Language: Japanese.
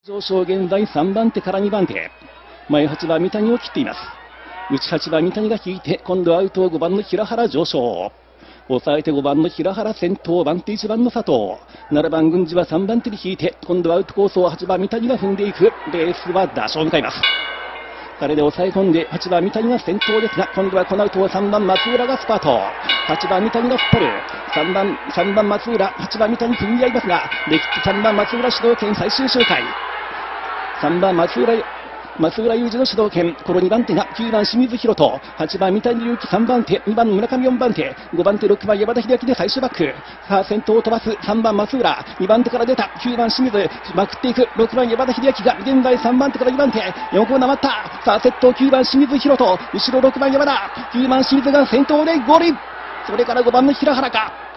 上昇現在3番手から2番手、前8番三谷を切っています。内8番三谷が引いて、今度はアウト5番の平原上昇、抑えて5番の平原先頭、番手1番の佐藤、7番郡司は3番手に引いて、今度はアウトコースを8番三谷が踏んでいく。レースは打賞を迎えます。それで抑え込んで8番三谷が先頭ですが、今度はこのアウトを3番松浦がスパート、8番三谷が引っ張る、3番松浦、8番三谷踏み合いますが、できて3番松浦主導権最終周回、3番松浦雄二の主導権、この2番手が9番清水宏斗、8番三谷祐希3番手、2番村上4番手、5番手6番山田秀明で最終バック。さあ先頭を飛ばす3番松浦、2番手から出た9番清水、まくっていく6番山田秀明が現在3番手から2番手、4コーナー待った。さあ先頭9番清水宏斗、後ろ6番山田、9番清水が先頭でゴール。それから5番の平原か。